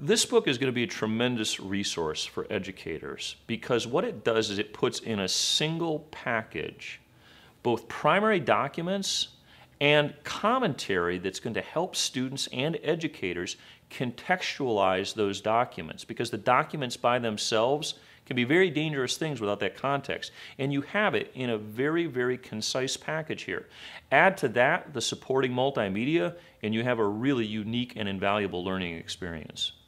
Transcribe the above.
This book is going to be a tremendous resource for educators because what it does is it puts in a single package both primary documents and commentary that's going to help students and educators contextualize those documents, because the documents by themselves can be very dangerous things without that context. And you have it in a very, very concise package here. Add to that the supporting multimedia, and you have a really unique and invaluable learning experience.